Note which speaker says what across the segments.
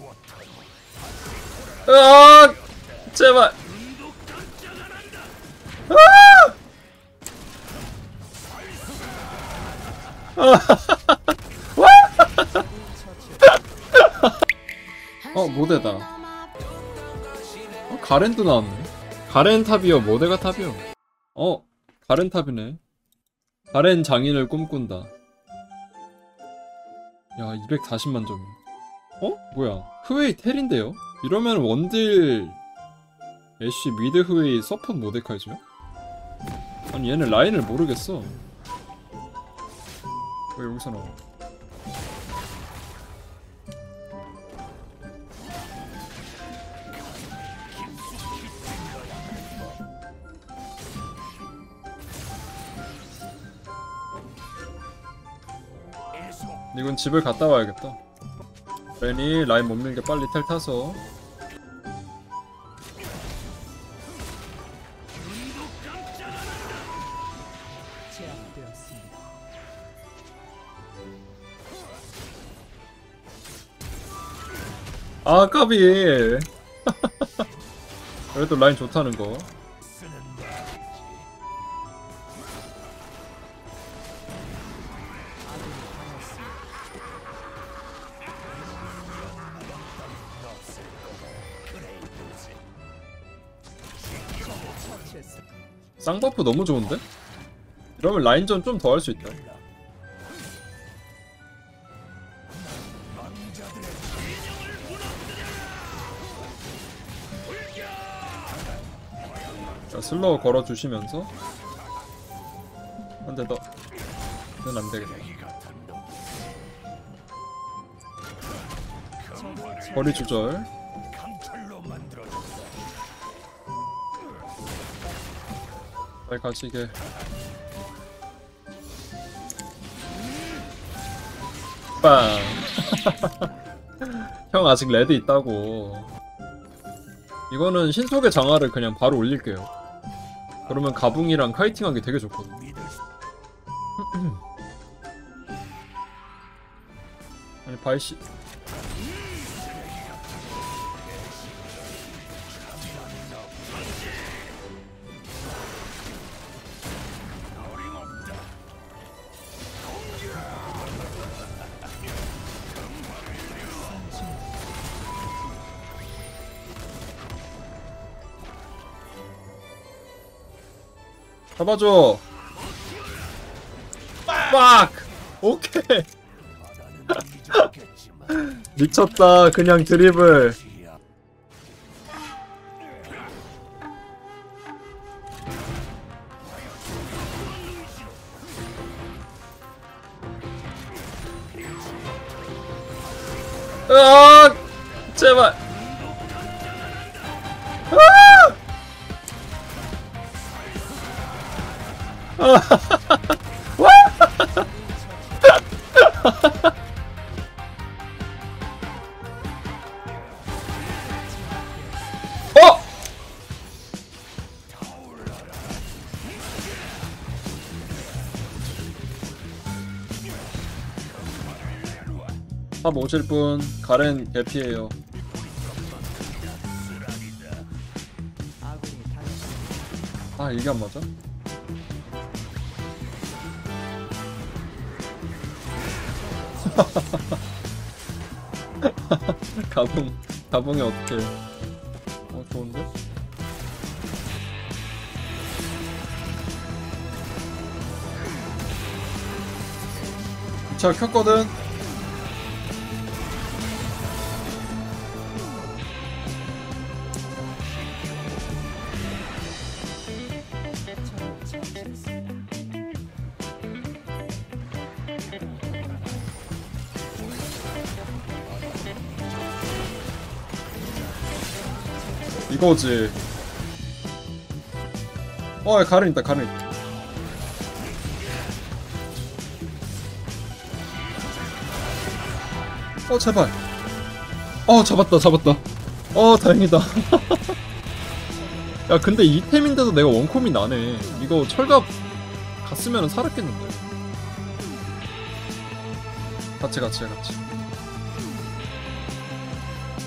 Speaker 1: 으악! 제발. 모데다. 가렌도 나왔네. 가렌 탑이요, 모데가 탑이요. 가렌 탑이네. 가렌 장인을 꿈꾼다. 야, 240만 점. 뭐야? 흐웨이 텔인데요? 이러면 원딜 애쉬 미드 흐웨이 서폿 모데카이즈야? 아니 얘는 라인을 모르겠어. 왜 여기서 나와? 이건 집을 갔다 와야겠다. 렌이 라인 못 밀게 빨리 텔 타서. 아 까비. 그래도 라인 좋다는 거. 쌍버프 너무 좋은데? 이러면 라인전 좀 더 할 수 있다. 자, 슬로우 걸어주시면서 한 대 더. 는 안되겠다. 거리 조절. 잘 가시게. 빵. 형 아직 레드 있다고. 이거는 신속의 장화를 그냥 바로 올릴게요. 그러면 가붕이랑 카이팅하기 되게 좋거든. 아니 바이씨. 잡아줘. 빡! 오케이. 미쳤다. 그냥 드리블. 으악! 제발. 탑 오실분 가렌 개피에요. 아 이게 안 맞아? 가붕이 어떡해. 좋은데? 자 켰거든? 이거지. 가렌 있다, 가렌 있다. 제발. 잡았다. 다행이다. 야, 근데 이템인데도 내가 원콤이 나네. 이거 철갑 갔으면 살았겠는데. 같이.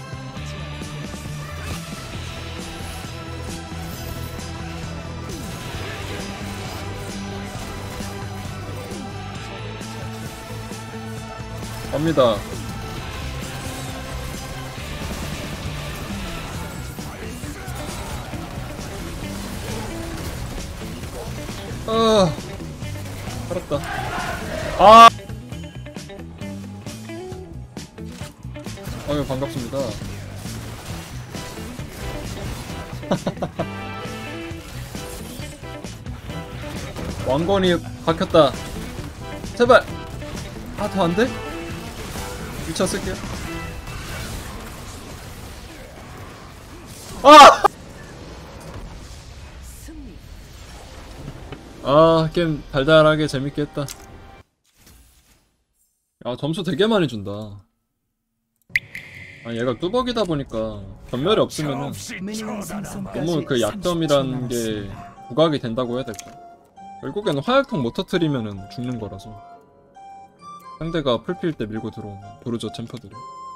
Speaker 1: 갑니다. 아, 살았다. 아, 아유 반갑습니다. 왕건이 박혔다. 제발. 아, 더 안 돼? 미쳐 쓸게요. 아! 아, 게임 달달하게 재밌게 했다. 야, 점수 되게 많이 준다. 아, 얘가 뚜벅이다 보니까 전멸이 없으면은 너무 그 약점이라는 게 부각이 된다고 해야 될까? 결국에는 화약통 못 터트리면은 죽는 거라서. 상대가 풀필 때 밀고 들어오면 도르저 챔퍼들이.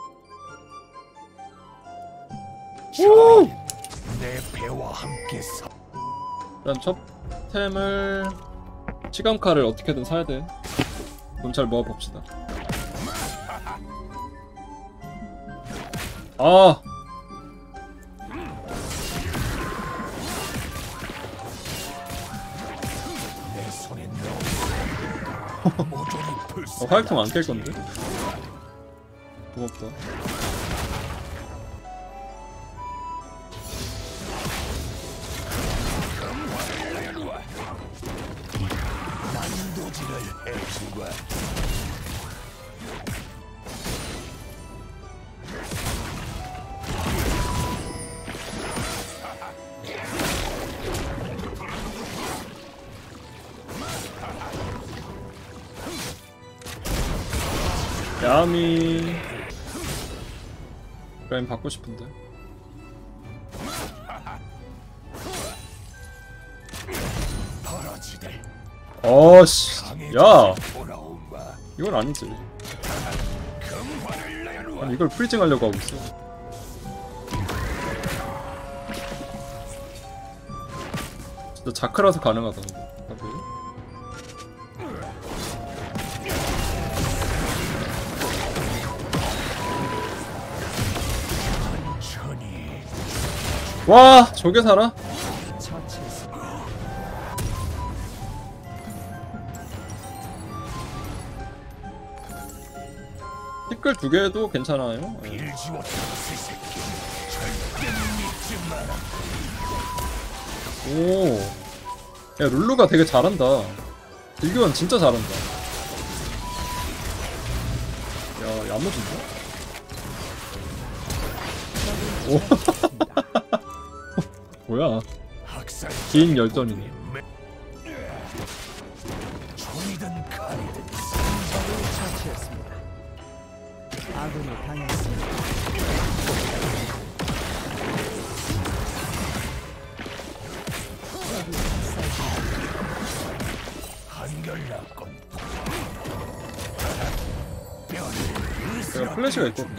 Speaker 1: 오!
Speaker 2: 내 배와 함께
Speaker 1: 일단 첫 템을 치감칼을 어떻게든 사야 돼. 돈 잘 모아봅시다. 아!
Speaker 2: 내 손에
Speaker 1: 화약통 안 깰 건데? 고맙다.
Speaker 2: 난도질을 해주마.
Speaker 1: 야미. 그라인 받고 싶은데. 어씨. 야. 이건 아니지. 아니 이걸 프리징 하려고 하고 있어. 진짜 자크라서 가능하다. 와, 저게 살아? 티끌 2개도 괜찮아요. 네. 오, 야 룰루가 되게 잘한다. 딜교환 진짜 잘한다. 야, 야무진다. 오. 뭐야? 긴 열전이네.
Speaker 2: 총이든 칼이든
Speaker 3: 적을 처치했습니다. 아군이 당했습니다.
Speaker 2: 한결났군.
Speaker 1: 내가 플래시가 있거든.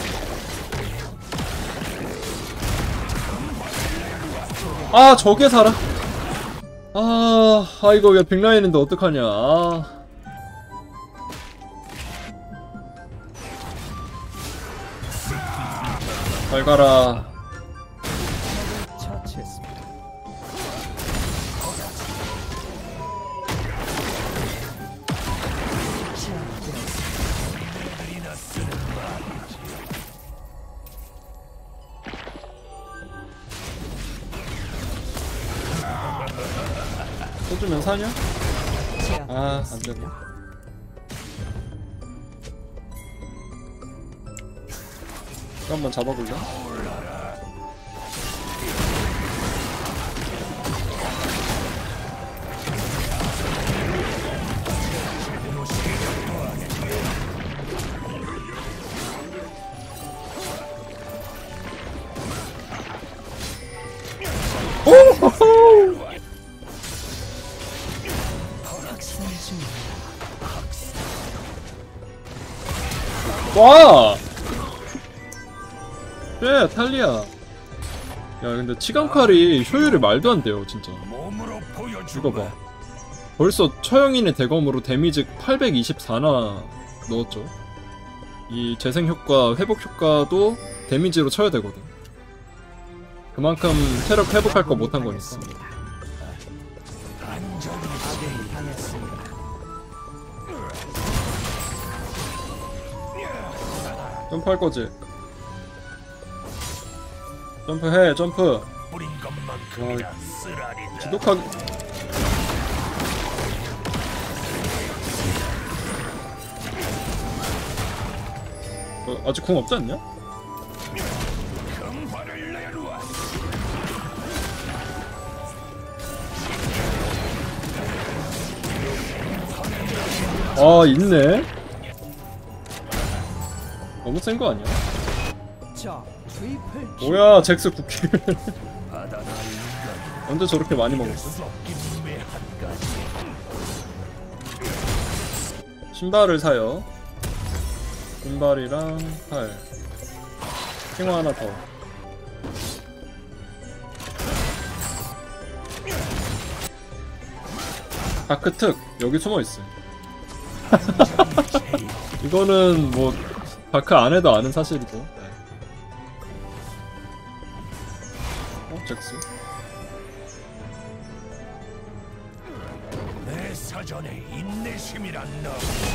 Speaker 1: 아, 저게 살아? 아, 이거 왜 빅라인인데 어떡하냐. 아. 잘 가라.
Speaker 3: 처치했습니다.
Speaker 1: 써주면 사냐? 아, 안되네. 이거 한번 잡아볼래? 오호호! 와! 예, 탈리아. 야, 근데 치감칼이 효율이 말도 안 돼요, 진짜. 이거 봐. 벌써 처형인의 대검으로 데미지 824나 넣었죠. 이 재생 효과, 회복 효과도 데미지로 쳐야 되거든. 그만큼 체력 회복할 거 못한 거니까.
Speaker 3: 아군이 당했습니다.
Speaker 1: 점프할 거지? 점프해, 점프.
Speaker 2: 뿌린 것만큼이나 쓰라리다.
Speaker 1: 지독하게. 아직 궁 없지 않냐?
Speaker 2: 금화를 내놓아.
Speaker 1: 아, 있네. 너무 센 거 아니야?
Speaker 3: 자, 트리플 킬.
Speaker 1: 뭐야, 잭스 9킬.
Speaker 2: 바다나 인간.
Speaker 1: 언제 저렇게 많이 먹었어?
Speaker 2: 썩긴 매한 가지.
Speaker 1: 신발을 사요. 신발이랑 팔. 킹화 하나 더. 다크 특 여기 숨어 있어. 이거는 뭐 다크 안 해도 아는 사실이죠. 잭스.
Speaker 2: 내 사전에 인내심이란 너.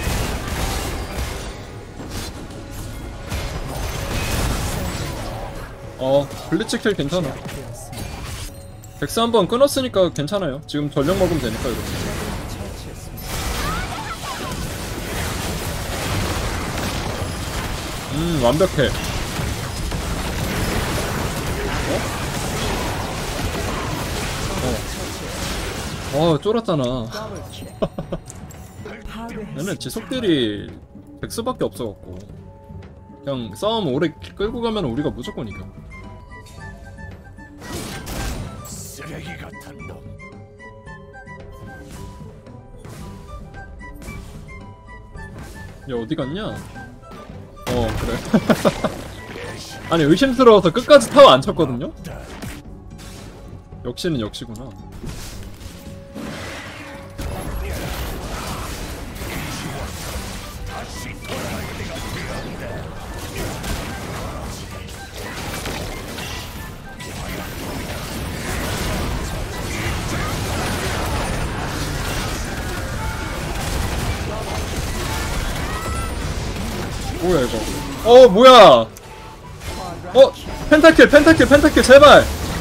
Speaker 1: 블리츠 킬 괜찮아.
Speaker 3: 되었습니다.
Speaker 1: 잭스 한번 끊었으니까 괜찮아요. 지금 전력 먹으면 되니까 이렇게.
Speaker 3: 처치했습니다.
Speaker 1: 완벽해. 쫄았잖아.
Speaker 3: 더블 킬. 파괴했습니다.
Speaker 1: 얘는 지속딜이 잭스밖에 없어갖고 그냥 싸움 오래 끌고 가면 우리가 무조건 이겨.
Speaker 2: 쓰레기 같은 놈.
Speaker 1: 얘 어디 갔냐? 그래. 아니 의심스러워서 끝까지 타워 안 쳤거든요? 역시는 역시구나. 뭐야 이거? 뭐야? 펜타킬 제발!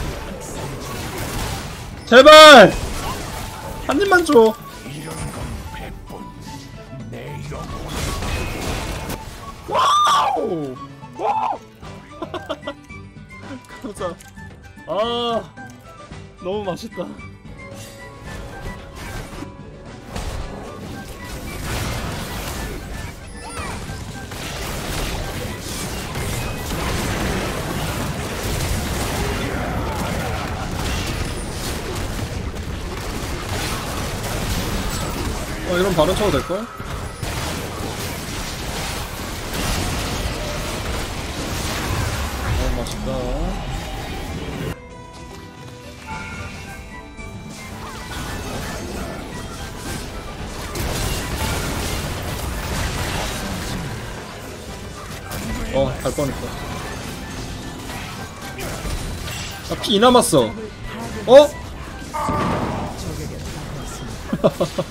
Speaker 1: 제발! 한 입만 줘.
Speaker 2: 이런 건 백분. 내 영혼.
Speaker 1: 와우! 와우! 가자. 너무 맛있다. 이런 바로 쳐도 될걸? 맛있다. 갈 뻔했다. 피 남았어.
Speaker 3: 적에게 당했습니다.